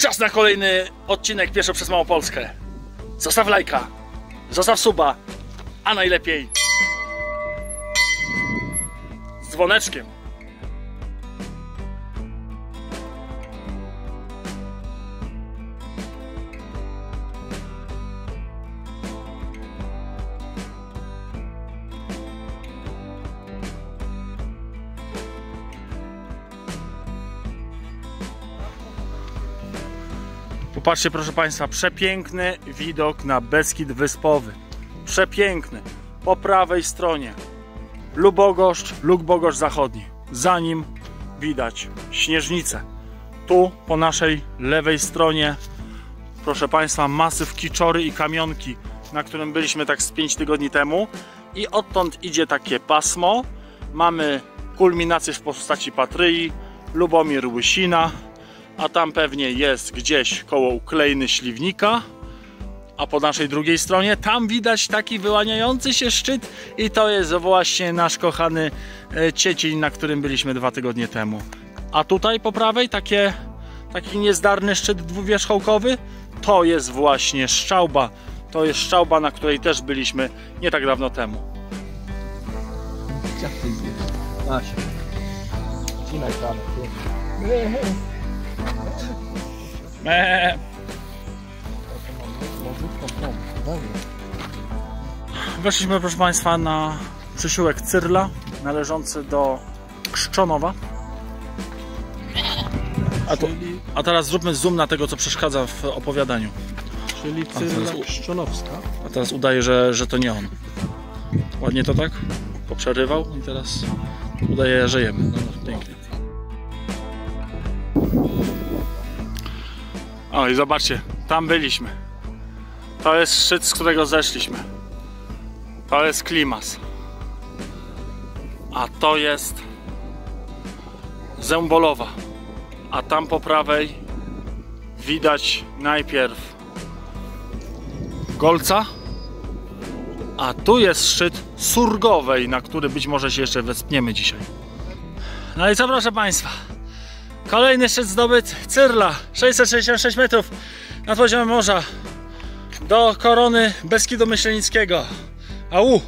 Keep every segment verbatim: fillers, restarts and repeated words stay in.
Czas na kolejny odcinek Pieszo przez Małopolskę. Zostaw lajka, zostaw suba, a najlepiej z dzwoneczkiem. Popatrzcie, proszę Państwa, przepiękny widok na Beskid Wyspowy. Przepiękny. Po prawej stronie Lubogoszcz, Lubogoszcz Zachodni. Za nim widać Śnieżnicę. Tu po naszej lewej stronie, proszę Państwa, masyw Kiczory i Kamionki, na którym byliśmy tak z pięć tygodni temu. I odtąd idzie takie pasmo. Mamy kulminację w postaci Patryi, Lubomir Łysina. A tam pewnie jest gdzieś koło Uklejny Śliwnika. A po naszej drugiej stronie tam widać taki wyłaniający się szczyt. I to jest właśnie nasz kochany Ciecień, na którym byliśmy dwa tygodnie temu. A tutaj po prawej takie, taki niezdarny szczyt dwuwierzchołkowy. To jest właśnie Szczałba. To jest Szczałba, na której też byliśmy nie tak dawno temu. Jak ty idziesz? Nasie. Wcinaj tam. Eee. Weszliśmy, proszę Państwa, na przysiłek Cyrla należący do Krzczonowa. A, to, a teraz zróbmy zoom na tego, co przeszkadza w opowiadaniu. Czyli Cyrla Krzczonowska. A teraz udaje, że, że to nie on. Ładnie to tak? Poprzerywał i teraz udaje, że jemy. No, no, pięknie. O i zobaczcie, tam byliśmy. To jest szczyt, z którego zeszliśmy. To jest Klimas. A to jest Zębolowa. A tam po prawej widać najpierw Golca. A tu jest szczyt Surgowej, na który być może się jeszcze wespniemy dzisiaj. No i co, proszę Państwa? Kolejny szczyt zdobyt Cyrla, sześćset sześćdziesiąt sześć metrów nad poziomem morza do korony Beskidu Myślenickiego. Au!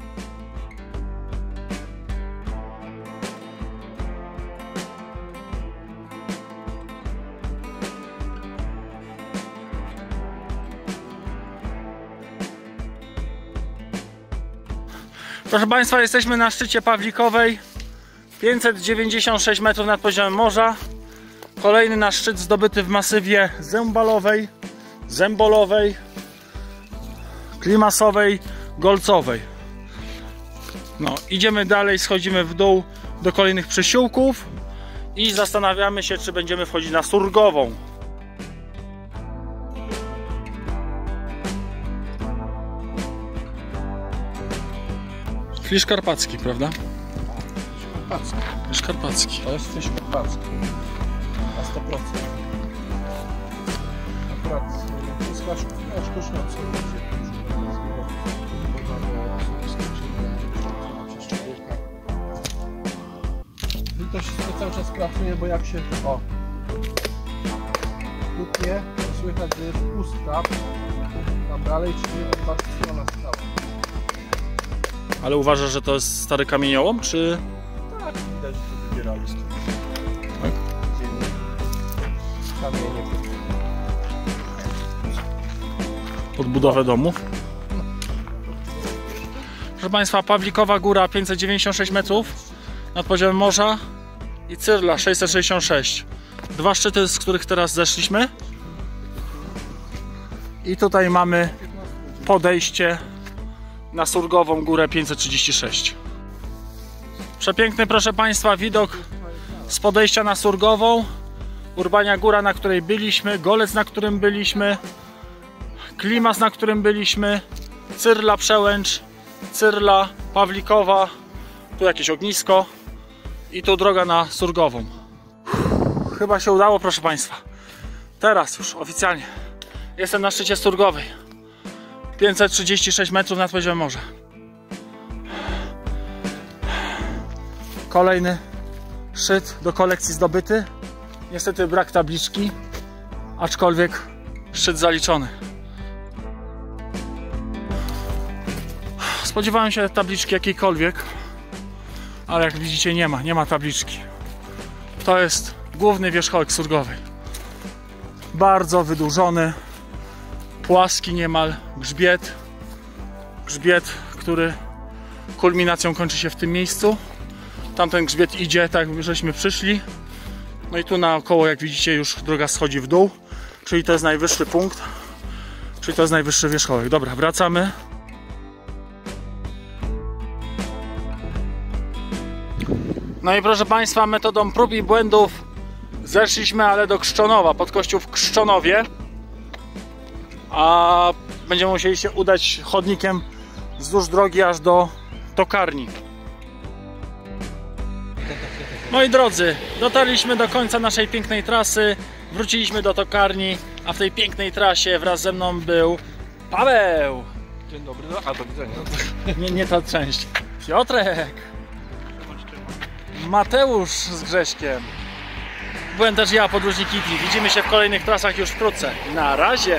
Proszę Państwa, jesteśmy na szczycie Pawlikowej. pięćset dziewięćdziesiąt sześć metrów nad poziomem morza. Kolejny nasz szczyt zdobyty w masywie Zębalowej, Zębolowej, Klimasowej, Golcowej. No, idziemy dalej, schodzimy w dół do kolejnych przysiłków i zastanawiamy się, czy będziemy wchodzić na Surgową. Klisz karpacki, prawda? Karpacki. Klisz karpacki. To jest fisz karpacki. Na sto procent. Akurat to jest sztucznicy. I to się cały czas pracuje, bo jak się o tupnie, to słychać, że jest pustka. Tam dalej, czyli patrzcie na skałę. Ale uważasz, że to jest stary kamieniołom, czy... Tak, widać, że to wybierali stąd. Tak? Kamienie. Pod budowę domów. Proszę Państwa, Pawlikowa Góra pięćset dziewięćdziesiąt sześć metrów nad poziomem morza i Cyrla sześćset sześćdziesiąt sześć. Dwa szczyty, z których teraz zeszliśmy. I tutaj mamy podejście na Surgową Górę pięćset trzydzieści sześć. Przepiękny, proszę Państwa, widok z podejścia na Surgową. Urbania Góra, na której byliśmy, Golec, na którym byliśmy, Klimas, na którym byliśmy, Cyrla Przełęcz, Cyrla, Pawlikowa, tu jakieś ognisko i tu droga na Surgową. Chyba się udało, proszę Państwa. Teraz już oficjalnie jestem na szczycie Surgowej. pięćset trzydzieści sześć metrów nad poziomem morza. Kolejny szczyt do kolekcji zdobyty. Niestety brak tabliczki. aczkolwiek szczyt zaliczony. Spodziewałem się tabliczki jakiejkolwiek, ale jak widzicie nie ma, nie ma tabliczki. To jest główny wierzchołek Surgowej. Bardzo wydłużony, płaski niemal grzbiet. Grzbiet, który kulminacją kończy się w tym miejscu. Tamten grzbiet idzie tak, jak żeśmy przyszli. No i tu naokoło, jak widzicie, już droga schodzi w dół. Czyli to jest najwyższy punkt. Czyli to jest najwyższy wierzchołek. Dobra, wracamy. No i proszę Państwa, metodą prób i błędów zeszliśmy, ale do Krzczonowa, pod kościół w Krzczonowie. A będziemy musieli się udać chodnikiem wzdłuż drogi aż do tokarni. Moi drodzy, dotarliśmy do końca naszej pięknej trasy, wróciliśmy do tokarni, a w tej pięknej trasie wraz ze mną był Paweł. Dzień dobry, a do widzenia. Nie, nie ta część. Piotrek. Mateusz z Grześkiem. Byłem też ja, podróżnik Kitty. Widzimy się w kolejnych trasach już wkrótce. Na razie!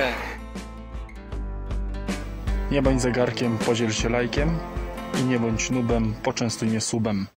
Nie bądź zegarkiem, podziel się lajkiem i nie bądź nubem, poczęstuj mnie subem.